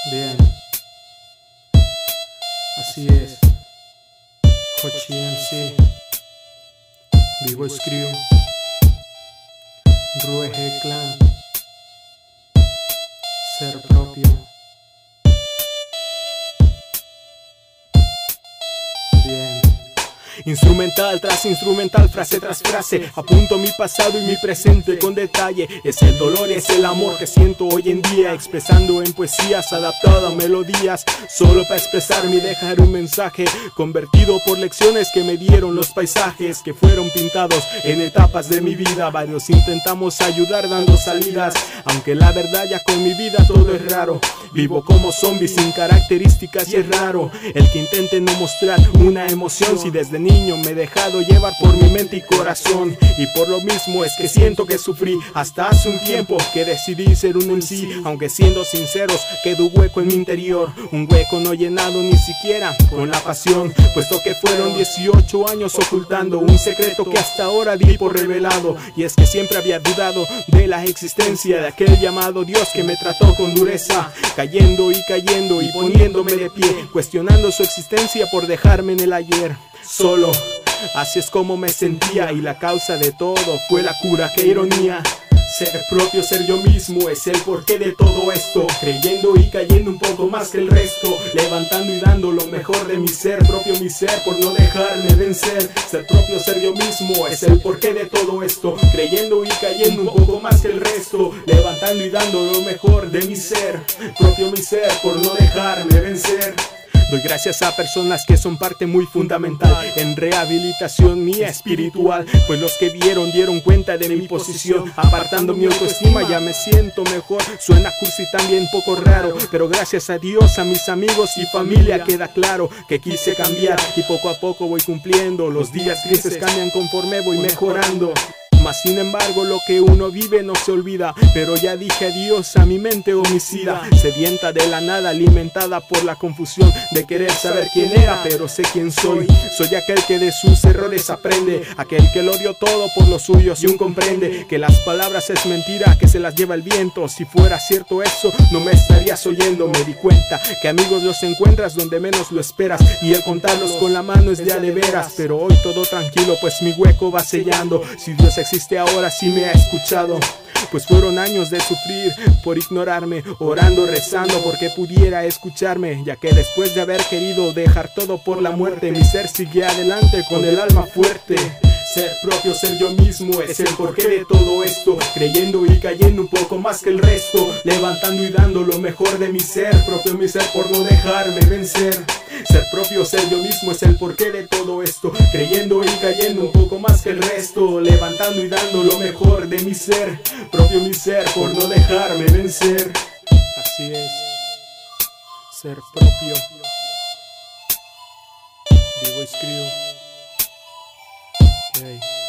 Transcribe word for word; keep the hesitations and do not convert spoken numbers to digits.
Bien, así es. Hochi M C, Vivo Screw, Rue G Clan, Ser Propio. Bien. Instrumental tras instrumental, frase tras frase, apunto mi pasado y mi presente con detalle. Es el dolor, es el amor que siento hoy en día, expresando en poesías, adaptado a melodías, solo para expresarme y dejar un mensaje, convertido por lecciones que me dieron los paisajes que fueron pintados en etapas de mi vida. Varios intentamos ayudar dando salidas, aunque la verdad ya con mi vida todo es raro. Vivo como zombie sin características y es raro el que intente no mostrar una emoción, si desde niño me he dejado llevar por mi mente y corazón. Y por lo mismo es que siento que sufrí hasta hace un tiempo que decidí ser un M C, aunque siendo sinceros quedó un hueco en mi interior, un hueco no llenado ni siquiera con la pasión, puesto que fueron dieciocho años ocultando un secreto que hasta ahora di por revelado. Y es que siempre había dudado de la existencia de aquel llamado Dios que me trató con dureza, cayendo y cayendo y poniéndome de pie, cuestionando su existencia por dejarme en el ayer solo. Así es como me sentía y la causa de todo fue la cura, qué ironía. Ser propio, ser yo mismo es el porqué de todo esto, creyendo y cayendo un poco más que el resto, levantando y dando lo mejor de mi ser propio, mi ser por no dejarme vencer. Ser propio, ser yo mismo es el porqué de todo esto, creyendo y cayendo un poco más que el resto, levantando y dando lo mejor de mi ser propio, mi ser por no dejarme vencer. Doy gracias a personas que son parte muy fundamental en rehabilitación mía espiritual, pues los que vieron dieron cuenta de mi posición, apartando mi autoestima ya me siento mejor. Suena cursi también poco raro, pero gracias a Dios, a mis amigos y familia queda claro que quise cambiar y poco a poco voy cumpliendo. Los días grises cambian conforme voy mejorando. Mas sin embargo lo que uno vive no se olvida, pero ya dije adiós a mi mente homicida, sedienta de la nada, alimentada por la confusión de querer saber quién era, pero sé quién soy. Soy aquel que de sus errores aprende, aquel que lo dio todo por los suyos y aún comprende que las palabras es mentira, que se las lleva el viento. Si fuera cierto eso, no me estarías oyendo. Me di cuenta que amigos los encuentras donde menos lo esperas, y el contarlos con la mano es de a de veras. Pero hoy todo tranquilo, pues mi hueco va sellando. Si Dios existe ahora, sí me ha escuchado, pues fueron años de sufrir por ignorarme, orando, rezando porque pudiera escucharme, ya que después de haber querido dejar todo por la muerte, mi ser sigue adelante con el alma fuerte. Ser propio, ser yo mismo es el porqué de todo esto, creyendo y cayendo un poco más que el resto, levantando y dando lo mejor de mi ser propio, mi ser por no dejarme vencer. Ser propio, ser yo mismo es el porqué de todo esto, creyendo y cayendo un poco más que el resto, levantando y dando lo mejor de mi ser propio, mi ser por no dejarme vencer. Así es, ser propio. Vivo Screw. Hey.